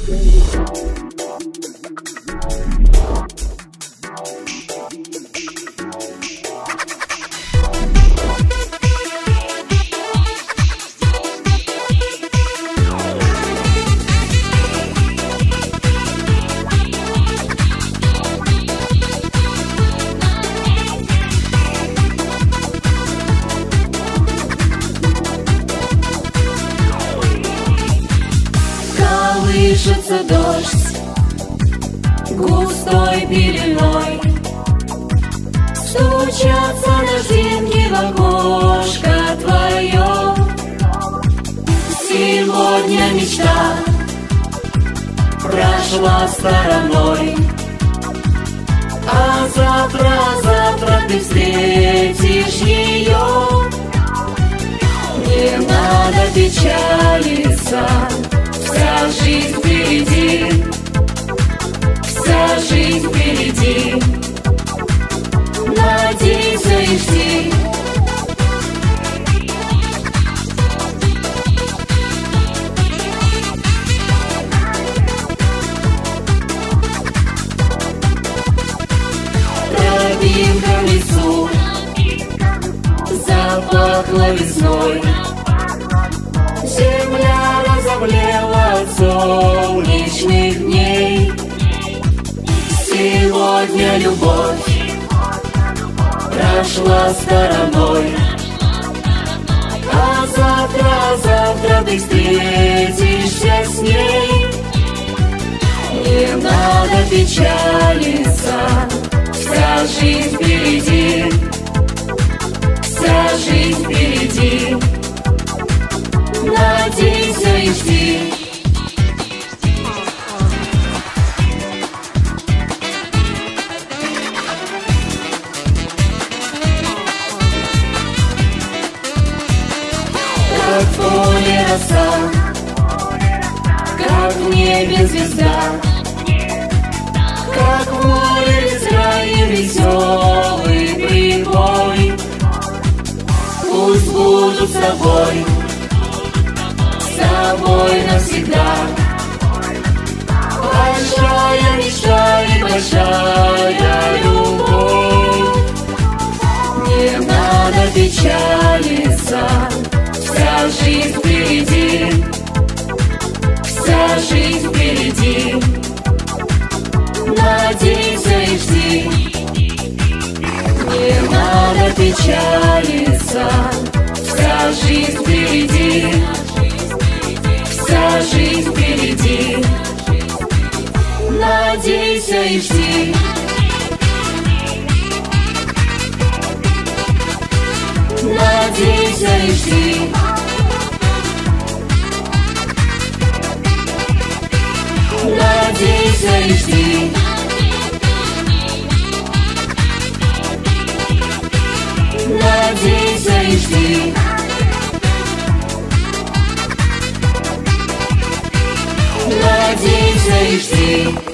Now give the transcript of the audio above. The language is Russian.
Колышется дождь густой пеленой, стучатся дождинки в окошко твое. Сегодня мечта прошла стороной, а завтра ты встретишь ее. Не надо печалиться, вся жизнь впереди, вся жизнь впереди. Надейся и жди. Тропинка в лесу запахла весной, земля разомлела от солнечных дней. Сегодня любовь прошла стороной, а завтра ты встретишься с ней. Не надо печалиться, вся жизнь впереди, вся жизнь впереди. Надейся и жди. Как в поле роса, как в небе звезда, как в море бескрайнем веселый прибой. Пусть будут с тобой навсегда. Большая мечта и большая любовь. Не надо печалиться, вся жизнь впереди, вся жизнь впереди. Надейся и жди. Не надо печалиться, вся жизнь впереди, вся жизнь впереди. Надейся и жди. Надейся и жди. Надейся и жди. Надейся и жди. Надейся и жди.